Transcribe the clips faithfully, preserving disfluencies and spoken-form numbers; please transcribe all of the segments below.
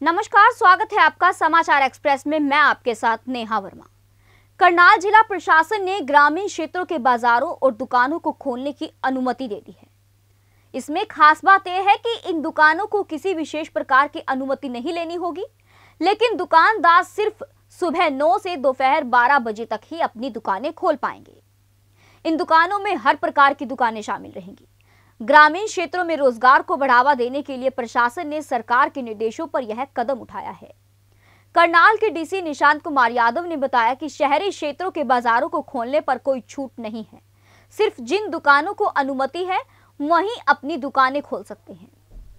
नमस्कार, स्वागत है आपका समाचार एक्सप्रेस में। मैं आपके साथ नेहा वर्मा। करनाल जिला प्रशासन ने ग्रामीण क्षेत्रों के बाजारों और दुकानों को खोलने की अनुमति दे दी है। इसमें खास बात यह है कि इन दुकानों को किसी विशेष प्रकार की अनुमति नहीं लेनी होगी, लेकिन दुकानदार सिर्फ सुबह नौ से दोपहर बारह बजे तक ही अपनी दुकानें खोल पाएंगे। इन दुकानों में हर प्रकार की दुकानें शामिल रहेंगी। ग्रामीण क्षेत्रों में रोजगार को बढ़ावा देने के लिए प्रशासन ने सरकार के निर्देशों पर यह कदम उठाया है। करनाल के डीसी निशांत कुमार यादव ने बताया कि शहरी क्षेत्रों के बाजारों को खोलने पर कोई छूट नहीं है। सिर्फ जिन दुकानों को अनुमति है वहीं अपनी दुकानें खोल सकते हैं।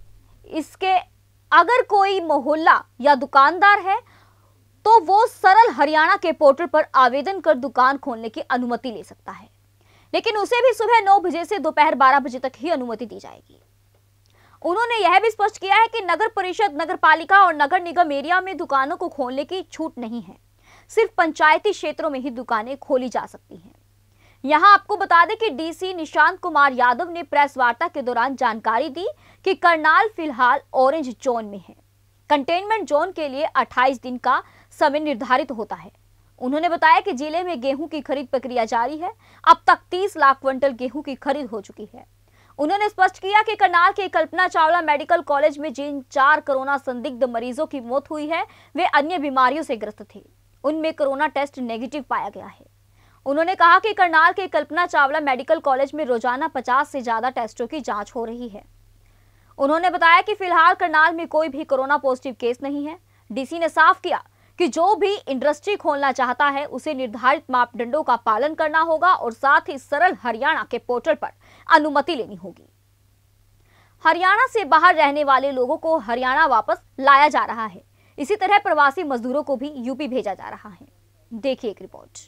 इसके अगर कोई मोहल्ला या दुकानदार है तो वो सरल हरियाणा के पोर्टल पर आवेदन कर दुकान खोलने की अनुमति ले सकता है, लेकिन उसे भी सुबह नौ बजे से दोपहर बारह बजे तक ही अनुमति दी जाएगी। उन्होंने यह भी स्पष्ट किया है कि नगर परिषद, नगर पालिका और नगर निगम एरिया में दुकानों को खोलने की छूट नहीं है। सिर्फ पंचायती क्षेत्रों में ही दुकानें खोली जा सकती हैं। यहां आपको बता दें कि डीसी निशांत कुमार यादव ने प्रेस वार्ता के दौरान जानकारी दी कि करनाल फिलहाल ऑरेंज जोन में है। कंटेनमेंट जोन के लिए अट्ठाईस दिन का समय निर्धारित होता है। उन्होंने बताया कि जिले में गेहूं की खरीद प्रक्रिया जारी है। अब तक तीस लाख क्विंटल गेहूं की खरीद हो चुकी है। उन्होंने स्पष्ट किया कि करनाल के कल्पना चावला मेडिकल कॉलेज में जिन चार कोरोना संदिग्ध मरीजों की मौत हुई है वे अन्य बीमारियों से ग्रस्त थे। उनमें कोरोना टेस्ट नेगेटिव पाया गया है। उन्होंने कहा कि करनाल के कल्पना चावला मेडिकल कॉलेज में रोजाना पचास से ज्यादा टेस्टों की जाँच हो रही है। उन्होंने बताया कि फिलहाल करनाल में कोई भी कोरोना पॉजिटिव केस नहीं है। डीसी ने साफ किया कि जो भी इंडस्ट्री खोलना चाहता है उसे निर्धारित मापदंडों का पालन करना होगा और साथ ही सरल हरियाणा के पोर्टल पर अनुमति लेनी होगी। हरियाणा से बाहर रहने वाले लोगों को हरियाणा वापस लाया जा रहा है। इसी तरह प्रवासी मजदूरों को भी यूपी भेजा जा रहा है। देखिए एक रिपोर्ट।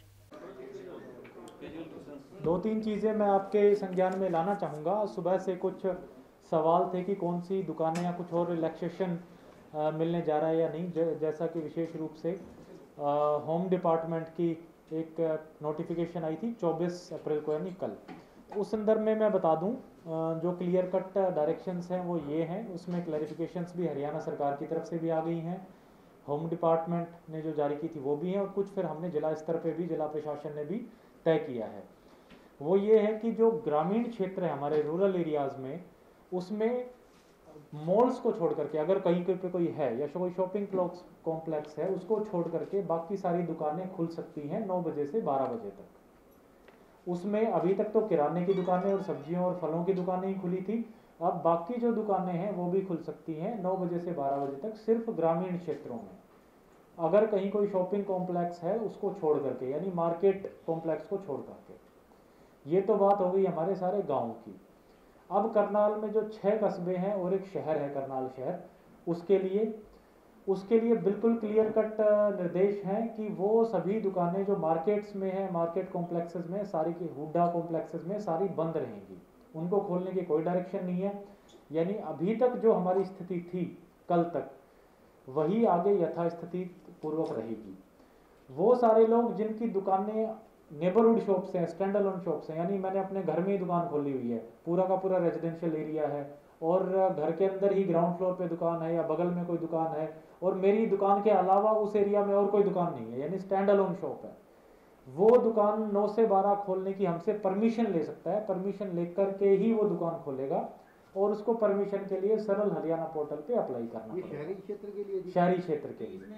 दो तीन चीजें मैं आपके संज्ञान में लाना चाहूँगा। सुबह से कुछ सवाल थे कि कौन सी दुकानें या कुछ और रिलैक्सेशन मिलने जा रहा है या नहीं। जैसा कि विशेष रूप से होम डिपार्टमेंट की एक नोटिफिकेशन आई थी चौबीस अप्रैल को, यानी कल। उस संदर्भ में मैं बता दूं, जो क्लियर कट डायरेक्शंस हैं वो ये हैं। उसमें क्लैरिफिकेशंस भी हरियाणा सरकार की तरफ से भी आ गई हैं, होम डिपार्टमेंट ने जो जारी की थी वो भी हैं, और कुछ फिर हमने जिला स्तर पे भी, जिला प्रशासन ने भी तय किया है। वो ये है कि जो ग्रामीण क्षेत्र है हमारे रूरल एरियाज़ में, उसमें मॉल्स को छोड़ करके, अगर कहीं पे कोई है या कोई शॉपिंग कॉम्प्लेक्स है, उसको छोड़ करके बाकी सारी दुकानें खुल सकती हैं नौ बजे से बारह बजे तक। उसमें अभी तक तो किराने की दुकानें और सब्जियों और फलों की दुकानें ही खुली थी। अब बाकी जो दुकानें हैं वो भी खुल सकती हैं नौ बजे से बारह बजे तक, सिर्फ ग्रामीण क्षेत्रों में। अगर कहीं कोई शॉपिंग कॉम्प्लेक्स है उसको छोड़ करके, यानी मार्केट कॉम्प्लेक्स को छोड़ करके। ये तो बात हो गई हमारे सारे गाँव की। अब करनाल में जो छह कस्बे हैं और एक शहर है करनाल शहर, उसके लिए उसके लिए बिल्कुल क्लियर कट निर्देश हैं कि वो सभी दुकानें जो मार्केट्स में हैं, मार्केट कॉम्प्लेक्सेस में, सारी की हुड्डा कॉम्प्लेक्सेस में सारी बंद रहेंगी। उनको खोलने की कोई डायरेक्शन नहीं है। यानी अभी तक जो हमारी स्थिति थी कल तक, वही आगे यथास्थिति पूर्वक रहेगी। वो सारे लोग जिनकी दुकानें नेबरहुड शॉप्स हैं, स्टैंड अलोन शॉप्स हैं, यानी मैंने अपने घर में ही दुकान खोली हुई है, पूरा का पूरा रेजिडेंशियल एरिया है और घर के अंदर ही ग्राउंड फ्लोर पे दुकान है या बगल में कोई दुकान है और मेरी दुकान के अलावा उस एरिया में और कोई दुकान नहीं है, यानी स्टैंड अलोन शॉप है, वो दुकान नौ से बारह खोलने की हमसे परमिशन ले सकता है। परमिशन लेकर के ही वो दुकान खोलेगा और उसको परमिशन के लिए सरल हरियाणा पोर्टल पे अप्लाई करना पड़ेगा। शहरी क्षेत्र के लिए शहरी क्षेत्र के लिए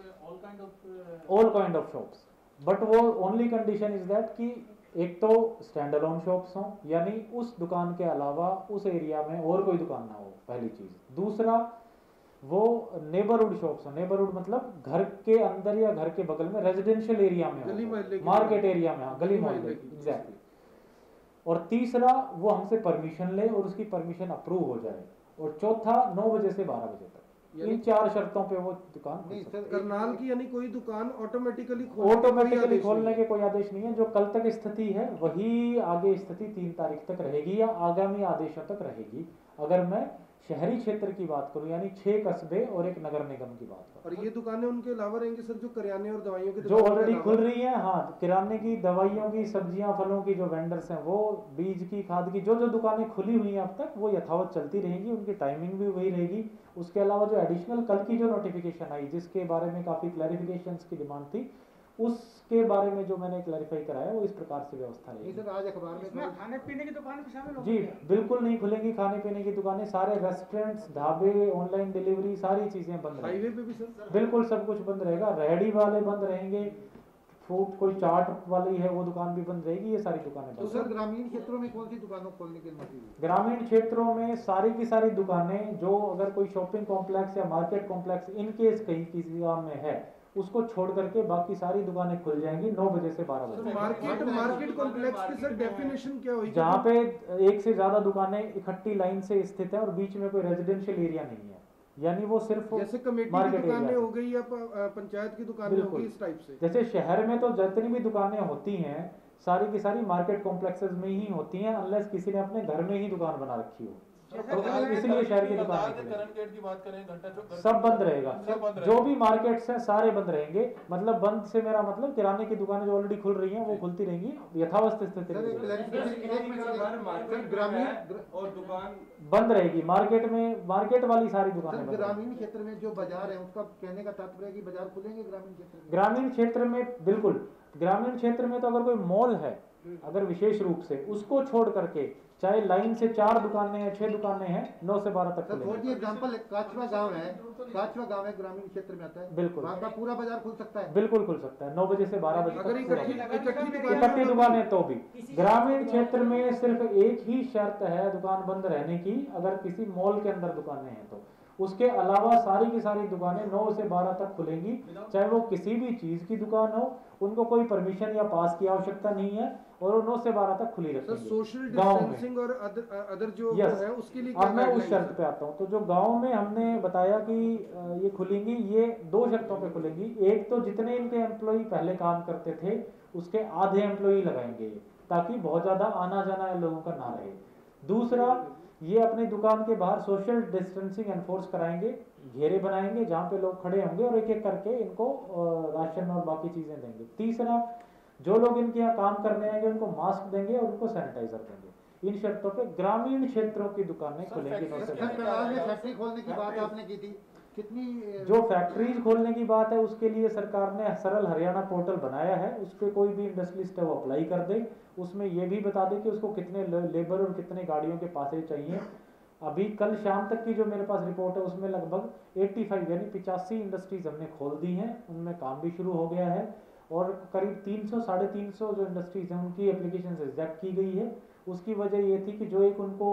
all kind of shops, but वो ओनली कंडीशन इज दैट कि एक तो स्टैंड अलोन शॉप्स हों, यानी उस दुकान के अलावा उस एरिया में और कोई दुकान ना हो, पहली चीज। दूसरा, वो नेबरहुड शॉप्स हो। नेबरहुड मतलब घर के अंदर या घर के बगल में, रेजिडेंशियल एरिया में हो, मार्केट एरिया में, गली मोहल्ले, एग्जैक्टली। और तीसरा, वो हमसे परमिशन ले और उसकी परमिशन अप्रूव हो जाए। और चौथा, नौ बजे से बारह बजे तक। इन चार शर्तों पे वो दुकान नहीं सर, करनाल की यानी कोई दुकान ऑटोमेटिकली ऑटोमेटिकली खोलने के कोई आदेश नहीं है। जो कल तक स्थिति है वही आगे स्थिति तीन तारीख तक रहेगी या आगामी आदेशों तक रहेगी। अगर मैं शहरी क्षेत्र की बात करूं यानी छह कस्बे और एक नगर निगम की बात करूं, और ये दुकानें उनके अलावा रहेंगी सर जो करियाने और दवाइयों की जो दुकानों के ऑलरेडी अलावा? खुल रही हैं, हाँ, किराने की, दवाइयों की, सब्जियां फलों की जो वेंडर्स हैं वो, बीज की, खाद की, जो जो दुकानें खुली हुई हैं अब तक वो यथावत चलती रहेंगी, उनकी टाइमिंग भी वही रहेगी। उसके अलावा जो एडिशनल कल की जो नोटिफिकेशन आई जिसके बारे में काफ़ी क्लैरिफिकेशंस की डिमांड थी, उसके बारे में जो मैंने क्लैरिफाई कराया वो इस प्रकार से व्यवस्था रहेगी। सर आज अखबार में इसमें खाने पीने की दुकान भी शामिल जी होगी? बिल्कुल नहीं खुलेंगी खाने पीने की दुकानें, सारे रेस्टोरेंट्स, ढाबे, ऑनलाइन डिलीवरी, सारी चीजें बंद हाईवे रहेंगी। पे भी सर? बिल्कुल सब कुछ बंद रहेगा, रेहड़ी वाले बंद रहेंगे, फूड कोई चाट वाली है वो दुकान भी बंद रहेगी, ये सारी दुकानें तो बंद सर ग्रामीण क्षेत्रों में कौन सी दुकानों खोलने की अनुमति दी? ग्रामीण क्षेत्रों में सारी की सारी दुकानें, जो अगर कोई शॉपिंग कॉम्प्लेक्स या मार्केट कॉम्प्लेक्स इन केस कहीं किसी गांव में है उसको छोड़ करके बाकी सारी दुकानें खुल जाएंगी नौ बजे से बारह बजे। मार्केट मार्केट कॉम्प्लेक्स की सर डेफिनेशन क्या होगी? जहाँ पे एक से ज्यादा दुकानें इकट्ठी लाइन से स्थित है और बीच में कोई रेजिडेंशियल एरिया नहीं है, यानी वो सिर्फ जैसे कमेटी की मार्केट दुकानें एरिया हो गई या प- पंचायत की दुकानें हो बिल्कुल। गई, इस टाइप से। जैसे शहर में तो जितनी भी दुकानें होती हैं सारी की सारी मार्केट कॉम्प्लेक्सेस में ही होती हैं, अनलेस किसी ने अपने घर में ही दुकान बना रखी हो, तो इसलिए शहर की दुकान करंट गेट की बात करें, घंटा चौक सब बंद रहेगा। सब बंद जो भी मार्केट्स हैं सारे बंद रहेंगे, मतलब बंद से मेरा मतलब किराने की दुकानें जो ऑलरेडी खुल रही हैं वो खुलती रहेंगी यथावस्थ स्थिति सर एक में क्लैरिफिकेशन एक मिनट सर मार्केट ग्रामीण और दुकान बंद रहेगी। मार्केट में मार्केट वाली सारी दुकानें सर बंद रहेंगी। ग्रामीण क्षेत्र में जो बाजार है उसका कहने का तात्पर्य है कि बाजार खुलेंगे ग्रामीण क्षेत्र में? ग्रामीण क्षेत्र में बिल्कुल, ग्रामीण क्षेत्र में तो अगर कोई मॉल है, अगर विशेष रूप से उसको छोड़ करके चाहे लाइन से चार दुकानें हैं, छह दुकानें हैं, नौ से बारह तक सर फॉर खुलेंगी। एग्जांपल काचवा गांव है, काचवा गांव है ग्रामीण क्षेत्र में आता है, बिल्कुल। वहाँ का पूरा बाजार खुल सकता है? बिल्कुल खुल सकता है, नौ बजे से बारह बजे अगर तक इकट्ठी पूरा। इकट्ठी इकट्ठी दुकानें दुकानें तो भी। ग्रामीण क्षेत्र में सिर्फ एक ही शर्त है दुकान बंद रहने की, अगर किसी मॉल के अंदर दुकानें हैं तो। उसके अलावा सारी की सारी दुकानें नौ से बारह तक खुलेंगी, चाहे वो किसी भी चीज की दुकान हो, उनको कोई परमिशन या पास की आवश्यकता नहीं है और वो नौ से बारह तक खुली सर रखेंगे सोशल गाँव में। डिस्टेंसिंग और अदर अदर जो Yes. है उसके लिए अब मैं उस guidelines शर्त है? पे आता हूँ। तो जो गांव में हमने बताया कि अ, ये खुलेंगी, ये दो शर्तों पे खुलेंगी। एक तो जितने इनके एम्प्लॉय पहले काम करते थे उसके आधे एम्प्लॉय लगाएंगे ये, ताकि बहुत ज्यादा आना जाना लोगों का ना रहे। दूसरा, ये अपनी दुकान के बाहर सोशल डिस्टेंसिंग एनफोर्स कराएंगे, घेरे बनाएंगे जहाँ पे लोग खड़े होंगे और एक एक करके इनको अ, राशन और बाकी चीजें देंगे। तीसरा, जो लोग इनके यहाँ काम करने आएंगे उनको मास्क देंगे और उनको सैनिटाइजर देंगे। इन शर्तों पे ग्रामीण क्षेत्रों की दुकानें खुलेंगी नौ से सर बारह। फिलहाल में फैक्ट्री खोलने की बात आपने की थी, कितनी अ, जो फैक्ट्रीज खोलने की बात है उसके लिए सरकार ने सरल हरियाणा पोर्टल बनाया है, उस पर कोई भी इंडस्ट्रियलिस्ट है वो अप्लाई कर दे, उसमें ये भी बता दे कि उसको कितने लेबर और कितने गाड़ियों के पासे चाहिए। अभी कल शाम तक की जो मेरे पास रिपोर्ट है उसमें लगभग पचासी यानी पिचासी इंडस्ट्रीज हमने खोल दी हैं, उनमें काम भी शुरू हो गया है और करीब तीन सौ साढ़े तीन सौ जो इंडस्ट्रीज हैं उनकी एप्लीकेशन रिजेक्ट की गई है। उसकी वजह ये थी कि जो एक उनको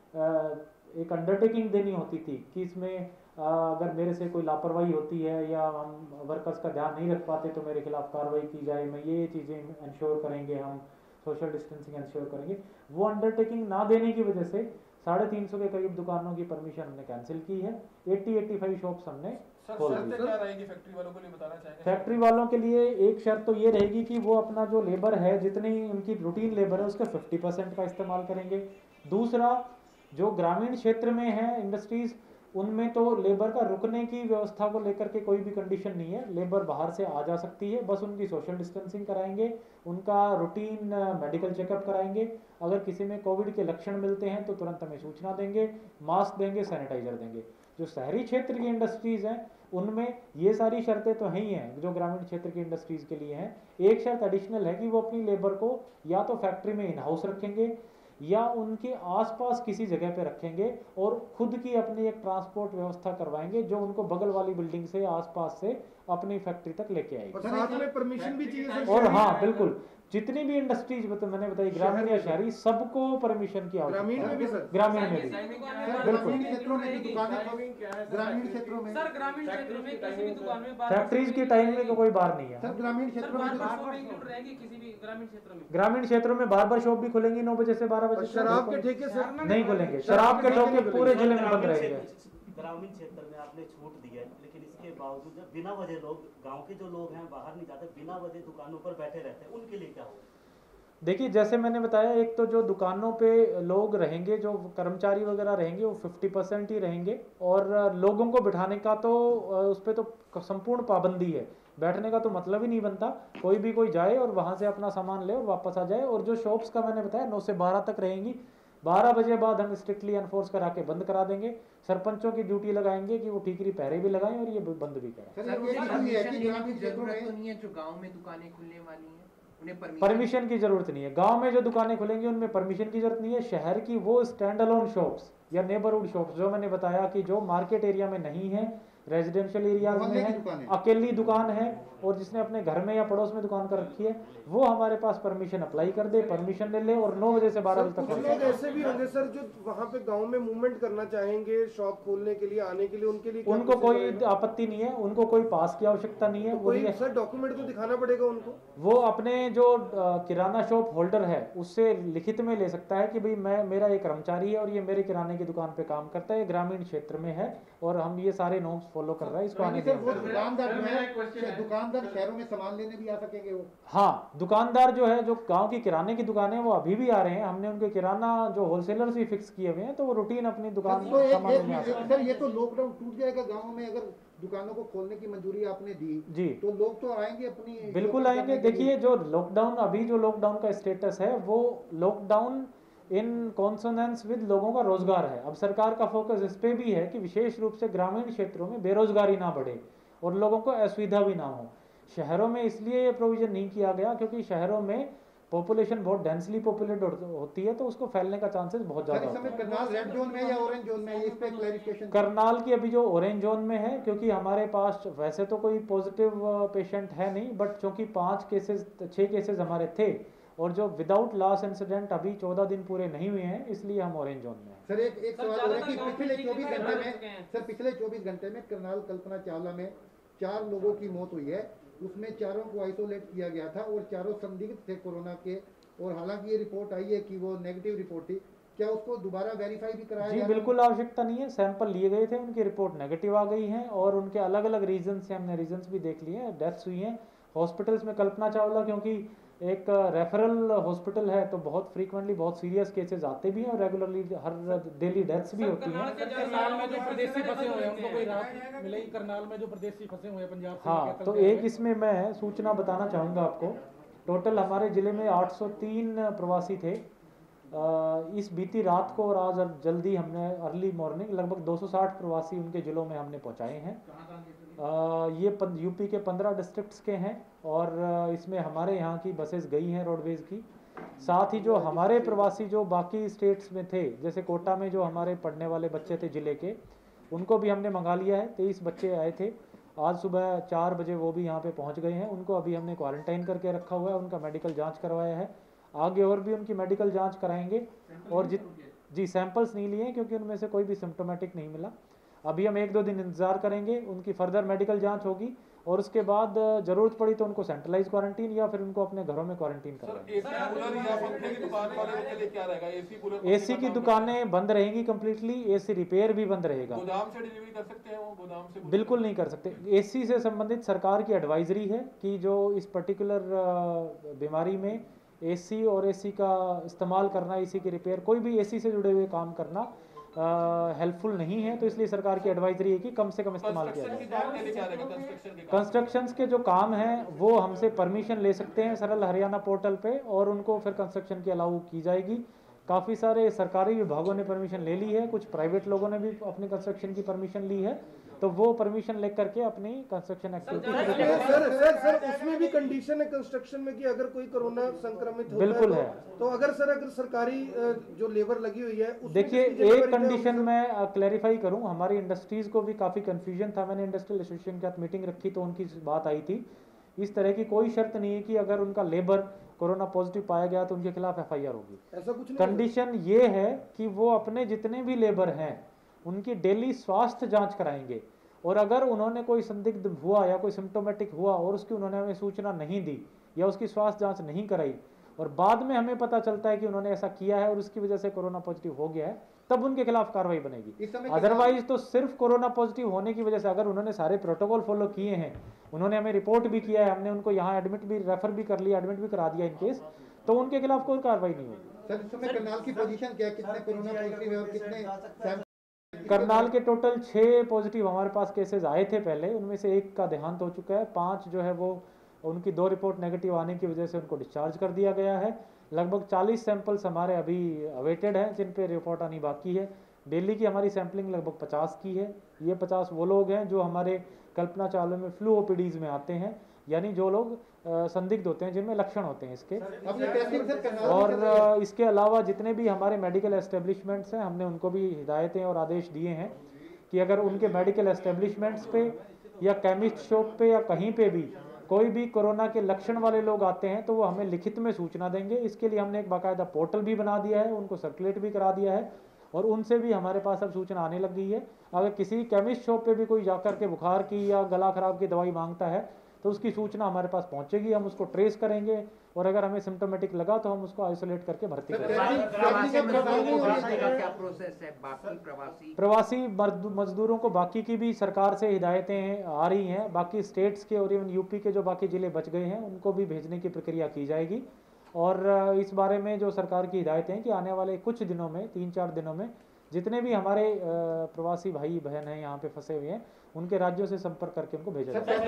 एक अंडरटेकिंग देनी होती थी कि इसमें अगर मेरे से कोई लापरवाही होती है या हम वर्कर्स का ध्यान नहीं रख पाते तो मेरे खिलाफ कार्रवाई की जाए, मैं ये चीज़ें इंश्योर करेंगे, हम सोशल डिस्टेंसिंग इंश्योर करेंगे। वो अंडरटेकिंग ना देने की वजह से साढ़े तीन सौ के करीब दुकानों की परमिशन हमने कैंसिल की है। अस्सी पचासी शॉप्स हमने खोल दी। क्या रहेगी फैक्ट्री वालों के लिए बताना चाहेंगे? फैक्ट्री वालों के लिए एक शर्त तो ये रहेगी कि वो अपना जो लेबर है, जितनी उनकी रूटीन लेबर है उसका फिफ्टी परसेंट का इस्तेमाल करेंगे। दूसरा, जो ग्रामीण क्षेत्र में है इंडस्ट्रीज, उनमें तो लेबर का रुकने की व्यवस्था को लेकर के कोई भी कंडीशन नहीं है, लेबर बाहर से आ जा सकती है, बस उनकी सोशल डिस्टेंसिंग कराएंगे, उनका रूटीन मेडिकल चेकअप कराएंगे, अगर किसी में कोविड के लक्षण मिलते हैं तो तुरंत हमें सूचना देंगे, मास्क देंगे, सैनिटाइजर देंगे। जो शहरी क्षेत्र की इंडस्ट्रीज हैं उनमें ये सारी शर्तें तो हैं ही हैं जो ग्रामीण क्षेत्र की इंडस्ट्रीज के लिए हैं। एक शर्त एडिशनल है कि वो अपनी लेबर को या तो फैक्ट्री में इन हाउस रखेंगे या उनके आसपास किसी जगह पे रखेंगे और खुद की अपनी एक ट्रांसपोर्ट व्यवस्था करवाएंगे जो उनको बगल वाली बिल्डिंग से आसपास से अपनी फैक्ट्री तक लेके आएगी। और साथ में परमिशन भी चाहिए सर? और हाँ बिल्कुल, जितनी भी इंडस्ट्रीज मतलब मैंने बताई ग्रामीण या शहरी, सबको परमिशन की आवश्यकता ग्रामीण है। में भी सर? ग्रामीण में भी ग्रामीण क्षेत्रों में भी दुकानें, ग्रामीण क्षेत्रों में सर ग्रामीण क्षेत्र में किसी भी दुकान में फैक्ट्रीज की टाइमिंग का कोई बार नहीं है। सर ग्रामीण क्षेत्रों में बार शॉप इंक्लूड रहेगी किसी भी ग्रामीण क्षेत्र में? ग्रामीण क्षेत्रों में बार्बर शॉप भी खुलेंगी नौ बजे से बारह और बजे। शराब के ठेके सर? नहीं खुलेंगे, शराब के ठेके पूरे जिले में बंद रहेंगे। ग्रामीण क्षेत्र में आपने छूट दी है, लेकिन इसके बावजूद जब बिना वजह लोग, गांव के जो लोग हैं बाहर नहीं जाते, बिना वजह दुकानों पर बैठे रहते हैं, उनके लिए क्या होगा? देखिए जैसे मैंने बताया, एक तो जो दुकानों पे लोग रहेंगे, जो कर्मचारी वगैरह रहेंगे, वो फिफ्टी परसेंट ही रहेंगे, और लोगों को बिठाने का तो उस पर तो संपूर्ण पाबंदी है। बैठने का तो मतलब ही नहीं बनता, कोई भी कोई जाए और वहाँ से अपना सामान ले और वापस आ जाए। और जो शॉप्स का मैंने बताया नौ से बारह तक रहेंगी, बारह बजे बाद हम स्ट्रिक्टली एनफोर्स करा के बंद करा देंगे। सरपंचों की ड्यूटी लगाएंगे कि वो ठीकरी पहरे भी लगाएं और ये बंद भी करें। सर ये भी हुई है कि ग्रामीण क्षेत्रों जरूरत तो में नहीं है जो गांव में दुकानें खुलने वाली हैं उन्हें परमिशन की जरूरत नहीं है। गांव में जो दुकानें खुलेंगी उनमें परमिशन की जरूरत नहीं है। शहर की वो स्टैंड अलोन शॉप्स या नेबरहुड शॉप्स जो मैंने बताया कि जो मार्केट एरिया में नहीं है, रेजिडेंशियल एरियाज में है, अकेली दुकान है और जिसने अपने घर में या पड़ोस में दुकान कर रखी है, वो हमारे पास परमिशन अप्लाई कर दे, परमिशन ले ले और नौ बजे से बारह बजे तक। कुछ लोग ऐसे भी होंगे सर जो वहाँ पे गांव में मूवमेंट करना चाहेंगे शॉप खोलने के लिए, आने के लिए, उनके लिए उनको कोई आपत्ति नहीं है, उनको कोई पास की आवश्यकता नहीं है। तो कोई सर डॉक्यूमेंट तो दिखाना पड़ेगा उनको। वो अपने जो किराना शॉप होल्डर है उससे लिखित में ले सकता है कि भाई मैं मेरा एक कर्मचारी है और ये मेरे किराने की दुकान पे काम करता है, ग्रामीण क्षेत्र में है और हम ये सारे नॉर्म्स फॉलो कर रहे हैं, इसको आने सर वो दुकानदार जो है, दुकानदार शहरों में सामान लेने भी आ सकेंगे वो? हाँ, दुकानदार जो है, जो गांव की किराने की दुकान है वो अभी भी आ रहे हैं। हमने उनके किराना जो होलसेलर्स भी फिक्स किए हुए हैं, तो वो रूटीन अपनी दुकान तो एक, सामान लेने आ एक, सकते हैं। सर ये तो लॉकडाउन टूट जाएगा गाँव में, अगर दुकानों को खोलने की मंजूरी आपने दी जी, तो लोग तो आएंगे अपनी, बिल्कुल आएंगे। देखिए जो लॉकडाउन अभी जो लॉकडाउन का स्टेटस है वो लॉकडाउन इन कॉन्सोनेंस विद लोगों का रोजगार है। अब सरकार का फोकस इस पे भी है कि विशेष रूप से ग्रामीण क्षेत्रों में बेरोजगारी ना बढ़े और लोगों को असुविधा भी ना हो। शहरों में इसलिए ये प्रोविजन नहीं किया गया क्योंकि शहरों में पॉपुलेशन बहुत डेंसली पॉपुलेट होती है, तो उसको फैलने का चांसेस बहुत ज्यादा होता है। करनाल रेड जोन में या ऑरेंज जोन में, इस पे क्लैरिफिकेशन। करनाल की अभी जो ऑरेंज जोन में है, क्योंकि हमारे पास वैसे तो कोई पॉजिटिव पेशेंट है नहीं, बट चूंकि पांच केसेस छह केसेस हमारे थे और जो विदाउट लास्ट इंसिडेंट अभी चौदह दिन पूरे नहीं हुए हैं, इसलिए हम ऑरेंज जोन में हैं। सर एक एक सवाल और है कि पिछले चौबीस घंटे में सर पिछले चौबीस घंटे में करनाल कल्पना चावला में चार लोगों की मौत हुई है, उसमें चारों को आइसोलेट किया गया था और चारों संदिग्ध थे कोरोना के, और हालांकि ये रिपोर्ट आई है कि वो नेगेटिव रिपोर्ट थी, क्या उसको दोबारा वेरीफाई भी कराया जी गया? बिल्कुल आवश्यकता नहीं है, सैंपल लिए गए थे, उनकी रिपोर्ट नेगेटिव आ गई है और उनके अलग अलग रीजन से हमने रीजंस भी देख लिए हैं, डेथ्स हुई हैं हॉस्पिटल्स में। कल्पना चावला क्योंकि एक रेफरल हॉस्पिटल है तो बहुत फ्रीक्वेंटली बहुत सीरियस केसेस आते भी हैं और रेगुलरली हर डेली डेथ्स भी होती हैं। करनाल में जो प्रदेशी फंसे हुए हैं उनको कोई राहत मिलेगी? करनाल में जो प्रदेशी फंसे हुए हैं पंजाब से, हाँ, तो एक इसमें मैं सूचना बताना चाहूँगा आपको। टोटल हमारे ज़िले में आठ सौ तीन प्रवासी थे। इस बीती रात को और आज जल्दी हमने अर्ली मॉर्निंग लगभग दो सौ साठ प्रवासी उनके ज़िलों में हमने पहुँचाए हैं। ये यूपी के पंद्रह डिस्ट्रिक्ट्स के हैं और इसमें हमारे यहाँ की बसेस गई हैं रोडवेज़ की। साथ ही जो हमारे प्रवासी जो बाकी स्टेट्स में थे, जैसे कोटा में जो हमारे पढ़ने वाले बच्चे थे ज़िले के, उनको भी हमने मंगा लिया है। तेईस बच्चे आए थे, आज सुबह चार बजे वो भी यहाँ पे पहुँच गए हैं। उनको अभी हमने क्वारंटाइन करके रखा हुआ है, उनका मेडिकल जांच करवाया है। आगे और भी उनकी मेडिकल जांच कराएंगे और जित जी सैंपल्स नहीं लिए क्योंकि उनमें से कोई भी सिम्टोमेटिक नहीं मिला। अभी हम एक दो दिन इंतजार करेंगे, उनकी फर्दर मेडिकल जांच होगी और उसके बाद जरूरत पड़ी तो उनको सेंट्रलाइज क्वारंटीन या फिर उनको अपने घरों में क्वारंटीन करवाएंगे। एसी की दुकानें बंद रहेंगी कंप्लीटली, एसी रिपेयर भी बंद रहेगा। गोदाम से डिलीवरी कर सकते हैं वो? गोदाम से बिल्कुल नहीं कर सकते। एसी से संबंधित सरकार की एडवाइजरी है कि जो इस पर्टिकुलर बीमारी में एसी और एसी का इस्तेमाल करना, एसी की रिपेयर, कोई भी एसी से जुड़े हुए काम करना हेल्पफुल uh, नहीं है, तो इसलिए सरकार की एडवाइजरी है कि कम से कम इस्तेमाल किया जाए। कंस्ट्रक्शंस के जो काम हैं वो हमसे परमिशन ले सकते हैं सरल हरियाणा पोर्टल पे और उनको फिर कंस्ट्रक्शन की अलाउ की जाएगी। काफ़ी सारे सरकारी विभागों ने परमिशन ले ली है, कुछ प्राइवेट लोगों ने भी अपनी कंस्ट्रक्शन की परमिशन ली है, तो वो परमिशन लेकर के अपनी construction activity sir sir sir उसमें भी कंडीशन है कंस्ट्रक्शन में कि अगर कोई कोरोना संक्रमित होता बिल्कुल है, है तो, तो अगर सर अगर सरकारी जो लेबर लगी हुई है, देखिए एक कंडीशन मैं क्लैरिफाई करूं, हमारी इंडस्ट्रीज को भी काफ़ी कंफ्यूजन था। मैंने इंडस्ट्रियल एसोसिएशन के साथ मीटिंग रखी तो उनकी बात आई थी, इस तरह की कोई शर्त नहीं है कि अगर उनका लेबर कोरोना पॉजिटिव पाया गया तो उनके खिलाफ एफ आई आर होगी। ऐसा कुछ नहीं। कंडीशन ये है कि वो अपने जितने भी लेबर हैं उनकी डेली स्वास्थ्य जांच कराएंगे और अगर उन्होंने कोई संदिग्ध हुआ या कोई सिम्टोमेटिक हुआ और उसकी उन्होंने हमें सूचना नहीं दी या उसकी स्वास्थ्य जांच नहीं कराई और बाद में हमें पता चलता है कि उन्होंने ऐसा किया है और उसकी वजह से कोरोना पॉजिटिव हो गया है, तब उनके खिलाफ कार्रवाई बनेगी। अदरवाइज तो सिर्फ कोरोना पॉजिटिव होने की वजह से, अगर उन्होंने सारे प्रोटोकॉल फॉलो किए हैं, उन्होंने हमें रिपोर्ट भी किया है, हमने उनको यहाँ एडमिट भी रेफर भी कर लिया, एडमिट भी करा दिया इन केस, तो उनके खिलाफ कोई कार्रवाई नहीं होगी। सर इस समय करनाल की पोजीशन क्या है, कितने कोरोना पॉजिटिव है और कितने? करनाल के टोटल छः पॉजिटिव हमारे पास केसेस आए थे पहले, उनमें से एक का देहांत हो चुका है। पाँच जो है वो उनकी दो रिपोर्ट नेगेटिव आने की वजह से उनको डिस्चार्ज कर दिया गया है। लगभग चालीस सैंपल्स हमारे अभी अवेटेड हैं जिन पे रिपोर्ट आनी बाकी है। दिल्ली की हमारी सैंपलिंग लगभग पचास की है। ये पचास वो लोग हैं जो हमारे कल्पना चावला में फ्लू ओपीडीज में आते हैं, यानी जो लोग संदिग्ध होते हैं जिनमें लक्षण होते हैं इसके। और आ, इसके अलावा जितने भी हमारे मेडिकल एस्टेब्लिशमेंट्स हैं हमने उनको भी हिदायतें और आदेश दिए हैं कि अगर उनके मेडिकल एस्टेब्लिशमेंट्स पे या केमिस्ट शॉप पे या कहीं पे भी कोई भी कोरोना के लक्षण वाले लोग आते हैं तो वो हमें लिखित में सूचना देंगे। इसके लिए हमने एक बाकायदा पोर्टल भी बना दिया है, उनको सर्कुलेट भी करा दिया है और उनसे भी हमारे पास अब सूचना आने लग गई है। अगर किसी केमिस्ट शॉप पे भी कोई जाकर के बुखार की या गला खराब की दवाई मांगता है तो उसकी सूचना हमारे पास पहुंचेगी, हम उसको ट्रेस करेंगे और अगर हमें सिम्टोमेटिक लगा तो हम उसको आइसोलेट करके भर्ती करेंगे। प्रवासी मजदूरों को बाकी की भी सरकार से हिदायतें आ रही हैं, बाकी स्टेट्स के और इवन यूपी के जो बाकी जिले बच गए हैं उनको भी भेजने की प्रक्रिया की जाएगी। और इस बारे में जो सरकार की हिदायतें हैं कि आने वाले कुछ दिनों में, तीन चार दिनों में जितने भी हमारे प्रवासी भाई बहन हैं यहाँ पे फंसे हुए हैं उनके राज्यों से संपर्क करके उनको भेजा जाए।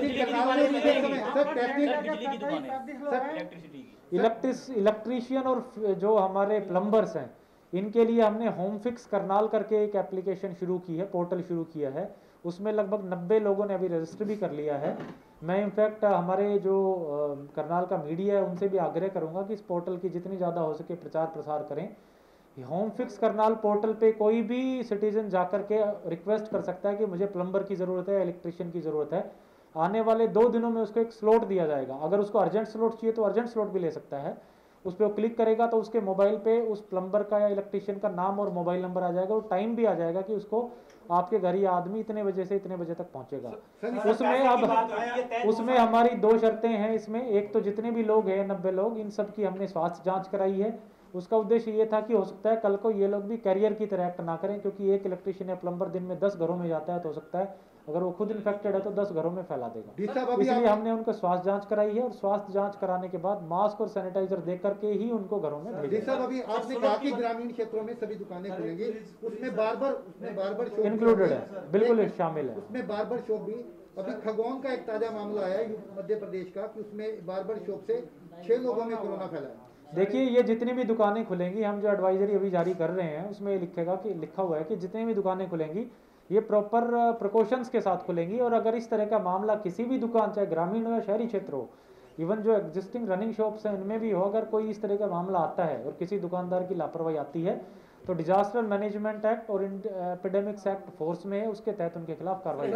इलेक्ट्रिस इलेक्ट्रीशियन और जो हमारे प्लम्बर्स हैं इनके लिए हमने होम फिक्स करनाल करके एक एप्लीकेशन शुरू की है, पोर्टल शुरू किया है। उसमें लगभग नब्बे लोगों ने अभी रजिस्टर भी कर लिया है। मैं इनफैक्ट हमारे जो करनाल का मीडिया है उनसे भी आग्रह करूंगा कि इस पोर्टल की जितनी ज़्यादा हो सके प्रचार प्रसार करें। होम फिक्स करनाल पोर्टल पे कोई भी सिटीजन जाकर के रिक्वेस्ट कर सकता है कि मुझे प्लम्बर की ज़रूरत है, इलेक्ट्रिशियन की ज़रूरत है। आने वाले दो दिनों में उसको एक स्लॉट दिया जाएगा। अगर उसको अर्जेंट स्लॉट चाहिए तो अर्जेंट स्लॉट भी ले सकता है। उस पर वो क्लिक करेगा तो उसके मोबाइल पे उस प्लम्बर का या इलेक्ट्रिशियन का नाम और मोबाइल नंबर आ जाएगा और टाइम भी आ जाएगा कि उसको आपके घर या आदमी इतने बजे से इतने बजे तक पहुंचेगा। उसमें अब उसमें हमारी दो शर्तें हैं इसमें। एक तो जितने भी लोग हैं नब्बे लोग, इन सब की हमने स्वास्थ्य जांच कराई है। उसका उद्देश्य ये था कि हो सकता है कल को ये लोग भी कैरियर की तरह एक्ट ना करें, क्योंकि एक इलेक्ट्रिशियन या प्लम्बर दिन में दस घरों में जाता है तो हो सकता है अगर वो खुद इन्फेक्टेड है तो दस घरों में फैला देगा। इसलिए हमने उनका स्वास्थ्य जांच कराई है और स्वास्थ्य जांच कराने के बाद मास्क और सैनिटाइजर दे करके ही उनको घरों में भेजा। अभी आपने कहा कि ग्रामीण क्षेत्रों में सभी दुकानें खुलेंगी, उसमें बार्बर उसमें बार्बर शॉप इंक्लूडेड है, बिल्कुल शामिल है। उसमें बार्बर शॉप भी, अभी खगौन का एक ताजा मामला आया है मध्य प्रदेश का कि उसमें बार्बर शॉप से छह लोगों में कोरोना फैला है। देखिए ये जितनी भी दुकानें खुलेंगी, हम जो एडवाइजरी अभी जारी कर रहे हैं उसमें ये लिखेगा कि लिखा हुआ है कि जितनी भी दुकानें खुलेंगी ये प्रॉपर प्रिकॉशंस के साथ खुलेंगी। और अगर इस तरह का मामला किसी भी दुकान, चाहे ग्रामीण हो या शहरी क्षेत्र हो, इवन जो एग्जिस्टिंग रनिंग शॉप्स हैं उनमें भी हो, अगर कोई इस तरह का मामला आता है और किसी दुकानदार की लापरवाही आती है तो डिजास्टर मैनेजमेंट एक्ट और एपिडेमिक्स एक्ट फोर्स में है, उसके तहत उनके खिलाफ कार्रवाई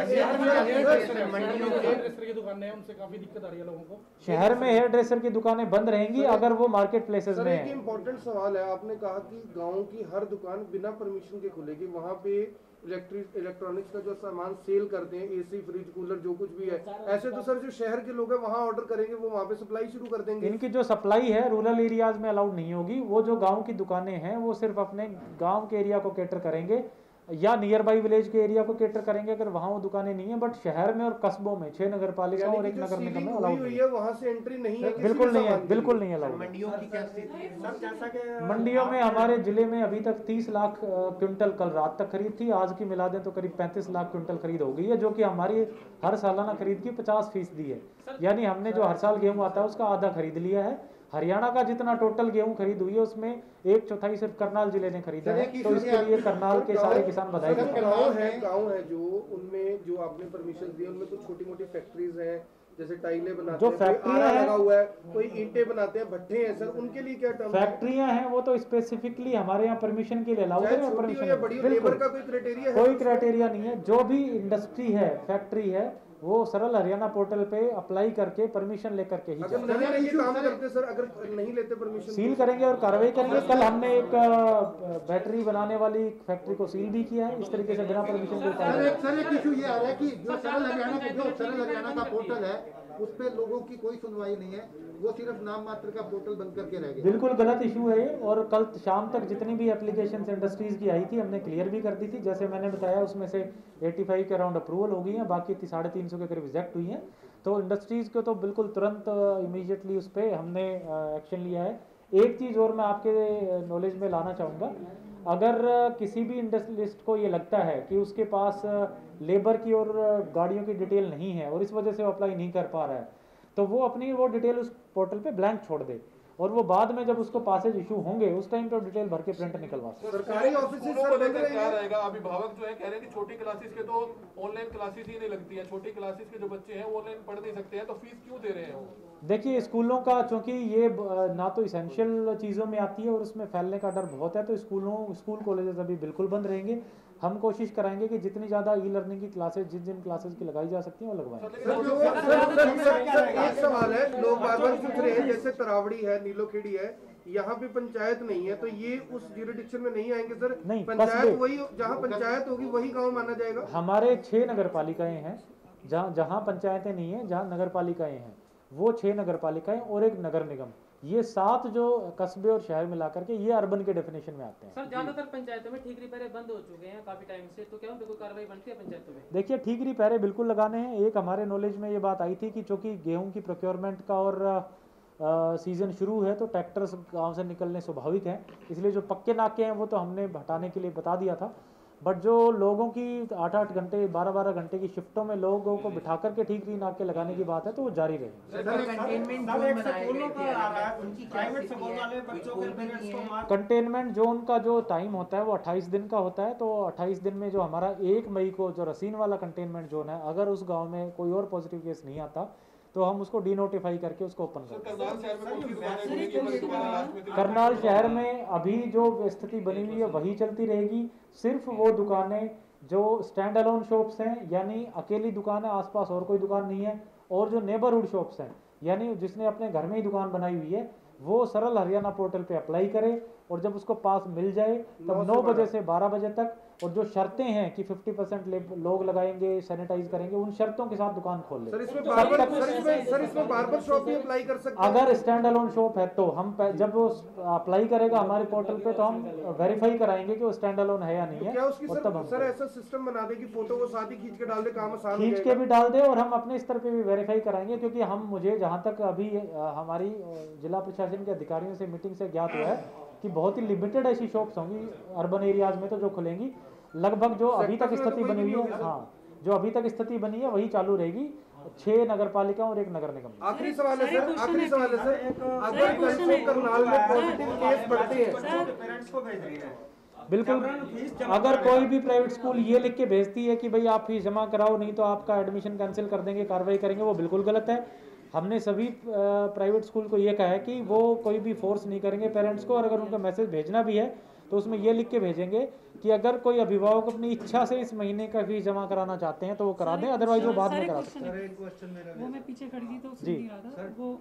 शहर में हेयर ड्रेसर की दुकानें बंद रहेंगी अगर वो मार्केट प्लेसेस में है। एक इम्पोर्टेंट सवाल है, आपने कहा कि गाँव की हर दुकान बिना परमिशन के खुलेगी, वहाँ पे इलेक्ट्रिक इलेक्ट्रॉनिक्स का जो सामान सेल करते हैं, एसी फ्रिज कूलर जो कुछ भी है, ऐसे तो सर जो शहर के लोग हैं वहाँ ऑर्डर करेंगे, वो वहाँ पे सप्लाई शुरू कर देंगे। इनकी जो सप्लाई है रूरल एरियाज में अलाउड नहीं होगी। वो जो गांव की दुकानें हैं वो सिर्फ अपने गांव के एरिया को कैटर करेंगे या नियर बाई विलेज के एरिया को कैटर करेंगे अगर वहाँ वो दुकानें नहीं है। बट शहर में और कस्बों में छह नगर पालिका और एक नगर निगम में अलाउड है, वहाँ से एंट्री नहीं है, बिल्कुल नहीं है, बिल्कुल नहीं अलाउड। मंडियों की क्या स्थिति? मंडियों में हमारे जिले में अभी तक तीस लाख क्विंटल कल रात तक खरीद थी, आज की मिला दें तो करीब पैंतीस लाख क्विंटल खरीद हो गई है, जो कि हमारी हर सालाना खरीद की पचास फीसदी है। यानी हमने जो हर साल गेहूं आता है उसका आधा खरीद लिया है। हरियाणा का जितना टोटल गेहूं खरीद हुई है उसमें एक चौथाई सिर्फ करनाल जिले ने खरीदा है, तो इसके लिए करनाल के सारे किसान बधाई देते हैं। गाँव है गाँव है जो उनमें जो आपने परमिशन दी उनमें कुछ छोटी मोटी फैक्ट्रीज हैं, जैसे टाइलें बनाते जो हैं, फैक्ट्रियां लगा हुआ है, कोई ईंटें बनाते हैं, भट्ठे हैं, सर उनके लिए क्या टर्म? फैक्ट्रियां हैं वो तो स्पेसिफिकली हमारे यहाँ परमिशन के लिए अलाउड है। परमिशन लेबर का कोई क्राइटेरिया है? कोई क्राइटेरिया नहीं है। जो भी इंडस्ट्री है, फैक्ट्री है, वो सरल हरियाणा पोर्टल पे अप्लाई करके परमिशन लेकर के ही अगर नहीं नहीं काम करते सर, अगर नहीं लेते परमिशन सील करेंगे और कार्रवाई करेंगे। कल हमने एक बैटरी बनाने वाली फैक्ट्री को सील भी किया है। इस तरीके से बिना परमिशन के सर एक सर एक इशू ये आ रहा है कि जो सरल हरियाणा जो सरल हरियाणा का पोर्टल है उस पे लोगों की कोई सुनवाई नहीं है, वो सिर्फ नाम मात्र का पोर्टल बन करके रह गया। बिल्कुल गलत इशू है ये। और कल शाम तक जितनी भी एप्लीकेशन इंडस्ट्रीज की आई थी हमने क्लियर भी कर दी थी। जैसे मैंने बताया उसमें से पचासी के अराउंड अप्रूवल हो गई है, बाकी साढ़े तीन सौ के करीब रिजेक्ट हुई हैं। तो इंडस्ट्रीज़ को तो बिल्कुल तुरंत इमीडिएटली उस पर हमने एक्शन लिया है। एक चीज़ और मैं आपके नॉलेज में लाना चाहूँगा, अगर किसी भी इंडस्ट्रियलिस्ट को ये लगता है कि उसके पास लेबर की और गाड़ियों की डिटेल नहीं है और इस वजह से वो अप्लाई नहीं कर पा रहा है, तो वो अपनी वो डिटेल उस पोर्टल पे ब्लैंक छोड़ दे और वो बाद में जब उसको पासेज इशू होंगे उस टाइम पे डिटेल भर के प्रिंट निकलवा सकते। सरकारी ऑफिस क्या रहेगा? अभिभावक जो है कह रहे हैं कि छोटी क्लासेस के तो ऑनलाइन क्लासेस ही नहीं लगती है, छोटी क्लासेस के जो बच्चे हैं वो ऑनलाइन पढ़ नहीं सकते हैं, तो फीस क्यों दे रहे हैं वो? देखिए, स्कूलों का चूंकि ये ना तो इसेंशियल चीज़ों में आती है और उसमें फैलने का डर बहुत है, तो स्कूलों स्कूल कॉलेजेस अभी बिल्कुल बंद रहेंगे। हम कोशिश कराएंगे कि जितनी ज़्यादा ई लर्निंग की क्लासेस जिन जिन क्लासेस की लगाई जा सकती हैं वो लगवाएं। एक सवाल है, लोग बार बार पूछ रहे हैं, जैसे तरावड़ी है, नीलोखेड़ी है, यहाँ पे पंचायत नहीं है, तो ये उस ज्यूरिडिक्शन में नहीं आएंगे सर? नहीं, पंचायत वही, जहाँ पंचायत होगी वही गाँव माना जाएगा। हमारे छह नगर पालिकाएं हैं, जहाँ जहाँ पंचायतें नहीं है, जहाँ नगर पालिकाएं हैं, वो छह नगर पालिकाएं और एक नगर निगम, ये सात जो कस्बे और शहर मिला करके ये अर्बन के डेफिनेशन में आते हैं। सर, ज्यादातर पंचायतों में ठीक रिपेयर बंद हो चुके हैं काफी टाइम से, तो क्या उन पे कोई कार्रवाई बनती है पंचायतों में? देखिए, ठीक रिपेयर बिल्कुल लगाने हैं। एक हमारे नॉलेज में ये बात आई थी कि चूंकि गेहूं की प्रोक्योरमेंट का और सीजन शुरू है तो ट्रैक्टर्स गांव से निकलने स्वाभाविक हैं, इसलिए जो पक्के नाके हैं वो तो हमने हटाने के लिए बता दिया था, बट जो लोगों की आठ आठ घंटे बारह बारह घंटे की शिफ्टों में लोगों को बिठा करके ठीक ठीक नाके लगाने की बात है तो वो जारी रहेगी। कंटेनमेंट जोन का जो टाइम होता है वो अट्ठाईस दिन का होता है, तो अट्ठाईस दिन में जो हमारा एक मई को जो रसीन वाला कंटेनमेंट जोन है, अगर उस गांव में कोई और पॉजिटिव केस नहीं आता तो हम उसको डीनोटिफाई करके उसको ओपन करते हैं। करनाल शहर में अभी जो स्थिति बनी हुई है वही चलती रहेगी। सिर्फ वो दुकानें जो स्टैंड अलोन शॉप्स हैं, यानी अकेली दुकान है, आसपास और कोई दुकान नहीं है, और जो नेबरहुड शॉप्स हैं, यानी जिसने अपने घर में ही दुकान बनाई हुई है, वो सरल हरियाणा पोर्टल पे अप्लाई करे और जब उसको पास मिल जाए तब नौ बजे से बारह बजे तक, और जो शर्तें हैं कि पचास परसेंट लोग लगाएंगे, सैनिटाइज करेंगे, उन शर्तों के साथ दुकान खोल ले। सर इसमें बार्बर सर इसमें सर इसमें बार्बर शॉप भी अप्लाई कर सकते हैं? अगर स्टैंड अलोन शॉप है तो हम जब वो अप्लाई करेगा हमारे पोर्टल पे तो हम वेरीफाई कराएंगे कि वो स्टैंड अलोन है या नहीं है। क्या उसकी सर, सर ऐसा सिस्टम बना दे कि फोटो वो साथ ही खींच के डाल दे, काम आसान हो जाएगा? खींच के भी डाल दे और हम अपने स्तर पे भी वेरीफाई कराएंगे, क्योंकि हम मुझे जहाँ तक अभी हमारी जिला प्रशासन के अधिकारियों से मीटिंग से ज्ञात हुआ है कि बहुत ही लिमिटेड ऐसी शॉप्स होंगी अर्बन एरियाज में तो जो खुलेंगी। लगभग जो अभी तक स्थिति बनी हुई है, हाँ, जो अभी तक स्थिति बनी है वही चालू रहेगी, छह नगर पालिका और एक नगर निगम। आखिरी सवाल है सर, आखिरी सवाल है सर, अगर कल से करनाल में पॉजिटिव केस बढ़ते हैं, पेरेंट्स को भेज रही है? बिल्कुल, अगर कोई भी प्राइवेट स्कूल ये लिख के भेजती है कि भाई आप फीस जमा कराओ नहीं तो आपका एडमिशन कैंसिल कर देंगे, कार्रवाई करेंगे, वो बिल्कुल गलत है। हमने सभी प्राइवेट स्कूल को ये कहा है कि वो कोई भी फोर्स नहीं करेंगे पेरेंट्स को, और अगर उनका मैसेज भेजना भी है तो उसमें ये लिख के भेजेंगे कि अगर कोई अभिभावक अपनी इच्छा से इस महीने का फीस जमा कराना चाहते हैं तो वो करा दें, अदरवाइज वो बाद में करा सकते हैं। वो मैं पीछे खड़ी थी तो सुन नहीं रहा था वो।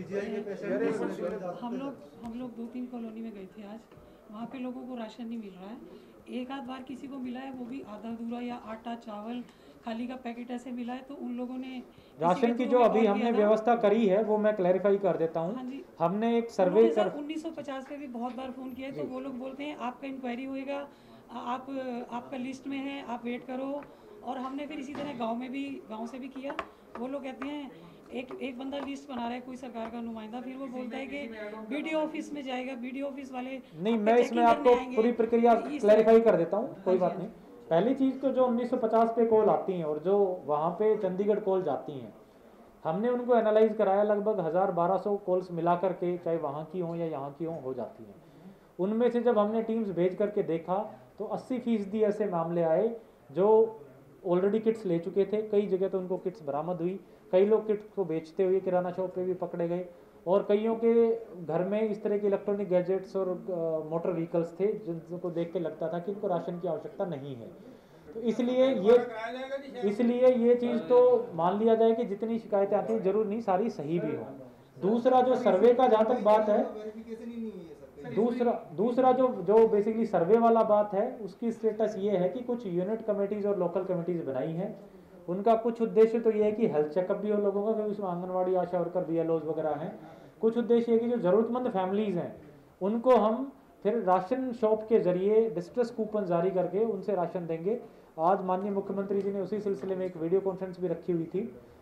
हम लोग हम लोग दो तीन कॉलोनी में गए थे आज, वहाँ पे लोगों को राशन नहीं मिल रहा है। एक आध बार किसी को मिला है, वो भी आधा अधूरा या आटा चावल खाली का पैकेट ऐसे मिला है, तो उन लोगों ने राशन की जो अभी हमने व्यवस्था करी है वो मैं क्लैरिफाई कर देता हूँ। हाँ, हमने एक सर्वे कर उन्नीस सौ पचास पे भी बहुत बार फोन किया है, तो वो लोग बोलते हैं आपका इंक्वायरी होएगा, आप आपका लिस्ट में है, आप वेट करो। और हमने फिर इसी तरह गांव में भी गांव से भी किया, वो लोग कहते हैं एक एक बंदा लिस्ट बना रहा है कोई सरकार का नुमाइंदा, फिर वो बोलता है कि बीडीओ ऑफिस में जाएगा, बीडीओ ऑफिस वाले नहीं। मैं इसमें आपको पूरी प्रक्रिया क्लैरिफाई कर देता हूँ, कोई बात नहीं। पहली चीज़ तो जो उन्नीस सौ पचास पे कॉल आती हैं और जो वहाँ पे चंडीगढ़ कॉल जाती हैं, हमने उनको एनालाइज कराया, लगभग हज़ार बारह सौ कॉल्स मिला करके चाहे वहाँ की हों या यहाँ की हों हो जाती हैं। उनमें से जब हमने टीम्स भेज करके देखा तो अस्सी फीसदी ऐसे मामले आए जो ऑलरेडी किट्स ले चुके थे, कई जगह तो उनको किट्स बरामद हुई, कई लोग किट्स को बेचते हुए किराना शॉप पे भी पकड़े गए, और कईयों के घर में इस तरह के इलेक्ट्रॉनिक गैजेट्स और मोटर व्हीकल्स थे जिनको देख के लगता था कि इनको राशन की आवश्यकता नहीं है। तो इसलिए ये इसलिए ये चीज़ तो मान लिया जाए कि जितनी शिकायतें आती हैं जरूर नहीं सारी सही भी हो। दूसरा जो सर्वे का जहाँ तक बात है, दूसरा दूसरा जो जो बेसिकली सर्वे वाला बात है उसकी स्टेटस ये है कि कुछ यूनिट कमेटीज़ और लोकल कमेटीज़ बनाई हैं। उनका कुछ उद्देश्य तो ये है कि हेल्थ चेकअप भी हो लोगों का, क्योंकि उसमें anganwadi ASHA worker B L Os वगैरह हैं। कुछ उद्देश्य है कि जो ज़रूरतमंद फैमिलीज़ हैं उनको हम फिर राशन शॉप के जरिए डिस्ट्रेस कूपन जारी करके उनसे राशन देंगे। आज माननीय मुख्यमंत्री जी ने उसी सिलसिले में एक वीडियो कॉन्फ्रेंस भी रखी हुई थी।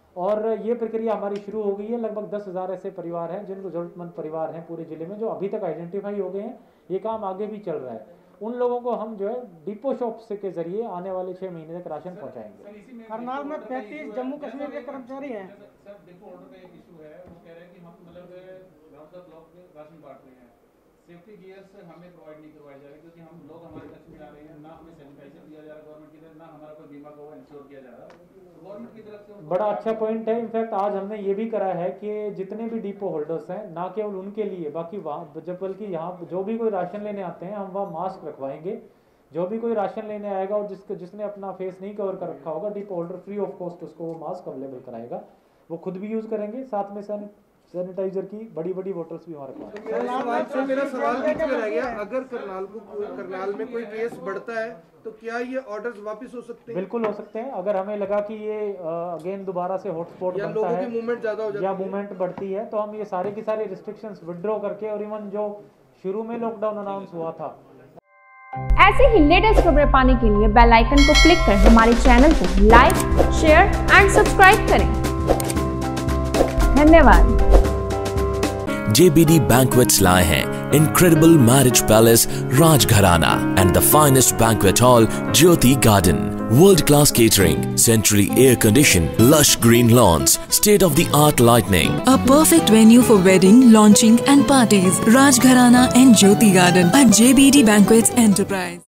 और ये प्रक्रिया हमारी शुरू हो गई है। लगभग दस हज़ार ऐसे परिवार हैं जिनको ज़रूरतमंद परिवार हैं पूरे ज़िले में, जो अभी तक आइडेंटिफाई हो गए हैं। ये काम आगे भी चल रहा है। उन लोगों को हम जो है डिपो शॉप से के जरिए आने वाले छः महीने तक राशन पहुंचाएंगे। करनाल में पैंतीस जम्मू कश्मीर के कर्मचारी हैं। सर डिपो ऑर्डर का एक इशू है, वो कह रहे हैं कि हम मतलब राउंड द क्लॉक राशन बांट रहे हैं, सेफ्टी गियर्स हमें प्रोवाइड नहीं करवाए जा रहे, क्योंकि हम लोग हमारे टच में आ रहे हैं, ना हमें सैनिटाइजर दिया जा रहा है गवर्नमेंट की तरफ, ना हमारा कोई बीमा कवर इंश्योर किया जा रहा है गवर्नमेंट की तरफ से। बड़ा अच्छा पॉइंट है। इनफैक्ट आज हमने ये भी करा है कि जितने भी डिपो होल्डर्स हैं, ना केवल उनके लिए, बाकी वहाँ जब बल्कि यहाँ जो भी कोई राशन लेने आते हैं हम वहाँ मास्क रखवाएंगे। जो भी कोई राशन लेने आएगा और जिसके जिसने अपना फेस नहीं कवर कर रखा होगा, depot holder free of cost उसको वो मास्क अवेलेबल कराएगा। वो खुद भी यूज़ करेंगे, साथ में सैनिटाइजर की बड़ी बड़ी बोतल्स भी वहाँ रखवाएंगे। तो मेरा सवाल बीच में रह गया, अगर करनाल को करनाल में कोई केस बढ़ता है तो क्या ये ऑर्डर्स वापस हो सकते हैं? बिल्कुल हो सकते हैं। अगर हमें लगा कि ये अगेन दोबारा से हॉटस्पॉट बनता लोगों है की मूवमेंट ज्यादा हो जाती या मूवमेंट बढ़ती है, तो हम ये सारे की सारे रिस्ट्रिक्शंस विड्रॉ करके, और इवन जो शुरू में लॉकडाउन अनाउंस हुआ था। ऐसे ही लेटेस्ट खबरें पाने के लिए बेल आइकन को क्लिक कर हमारे चैनल को लाइक, शेयर एंड सब्सक्राइब करें। धन्यवाद। J B D Banquets लाए हैं incredible marriage palace Rajgharana and the finest banquet hall Jyoti Garden. World class catering, centrally air conditioned, lush green lawns, state of the art lighting. A perfect venue for wedding, launching and parties. Rajgharana and Jyoti Garden at J B D Banquets Enterprise.